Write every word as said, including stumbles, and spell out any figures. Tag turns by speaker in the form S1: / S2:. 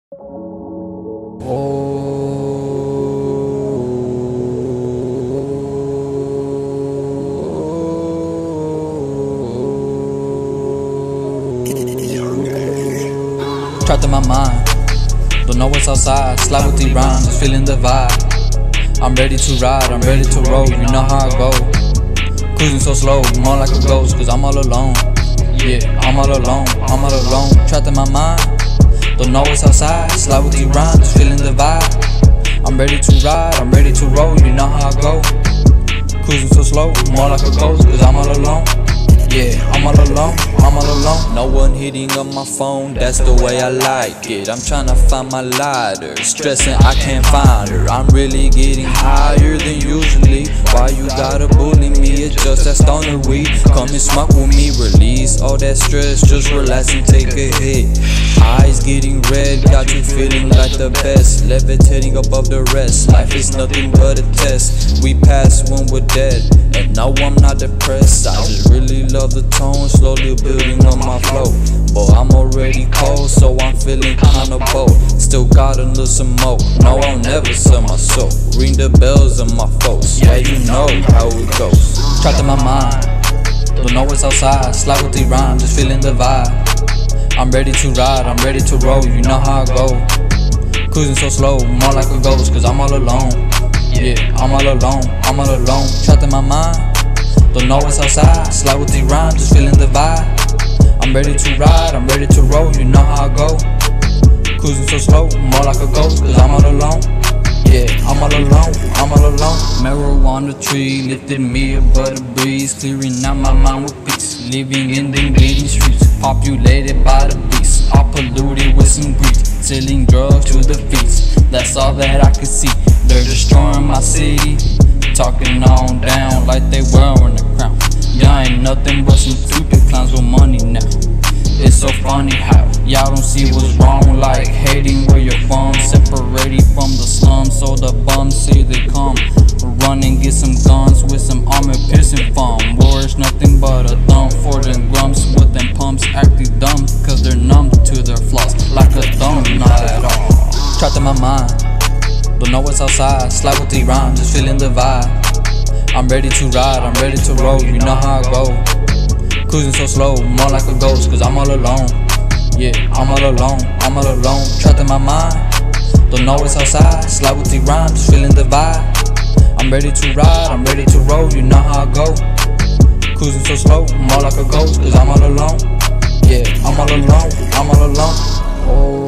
S1: Trapped in my mind, don't know what's outside. Slide with these rhymes, just feeling the vibe. I'm ready to ride, I'm ready to roll, you know how I go. Cruising so slow, more like a ghost, cause I'm all alone. Yeah, I'm all alone, I'm all alone. Trapped in my mind, don't know what's outside. Slide with these rhymes, just feeling the vibe. I'm ready to ride, I'm ready to roll, you know how I go. Cruising so slow, more like a ghost, cause I'm all alone. Yeah, I'm all alone, I'm all alone. No one hitting on my phone, that's the way I like it. I'm tryna find my lighter, stressing I can't find her. I'm really getting higher than usually. Why you gotta bully me? It's just that stoner weed. Come and smoke with me, release all that stress. Just relax and take a hit. Eyes getting red, got you feeling like the best. Levitating above the rest. Life is nothing but a test. We pass when we're dead, and no, I'm not depressed. I just really love the tone, slowly building on my flow. But I'm already cold, so I'm feeling kinda bold. Still gotta listen more, no, I'll never sell my soul. Ring the bells of my folks, yeah, you know how it goes. Trapped in my mind, don't know what's outside. Slide with these rhymes, just feeling the vibe. I'm ready to ride, I'm ready to roll, you know how I go. Cruising so slow, more like a ghost, cause I'm all alone. Yeah, I'm all alone, I'm all alone. Trapped in my mind, don't know what's outside. Slide with these rhymes, just feeling the vibe. I'm ready to ride, I'm ready to roll, you know how I go. Cruising so slow, more like a ghost, cause I'm all alone. Yeah, I'm all alone, I'm all alone. Marijuana tree lifted me above the breeze, clearing out my mind with peace. Living in the bleeding streets, populated by the beasts, all polluted with some greed. Selling drugs to the feast, that's all that I could see. They're destroying my city, talking on down like they wearing the crown. Y'all ain't nothing but some stupid clowns with money now. It's so funny how y'all don't see what's wrong, like hating where you're from, separated from the slums, so the bums say they come. Run and get some guns with some armor piercing foam. War is nothing but a thumb for them grumps with them pumps acting dumb, cause they're numb to their flaws like a thumb, not at all. Trapped in my mind, don't know what's outside. Slide with these rhymes, just feeling the vibe. I'm ready to ride, I'm ready to roll, you know how I go. Cruising so slow, more like a ghost, cause I'm all alone. Yeah, I'm all alone, I'm all alone. Trapped in my mind, don't know what's outside. Slide with these rhymes, just feeling the vibe. I'm ready to ride, I'm ready to roll, you know how I go. Cruising so slow, more like a ghost, cause I'm all alone. Yeah, I'm all alone, I'm all alone. Oh.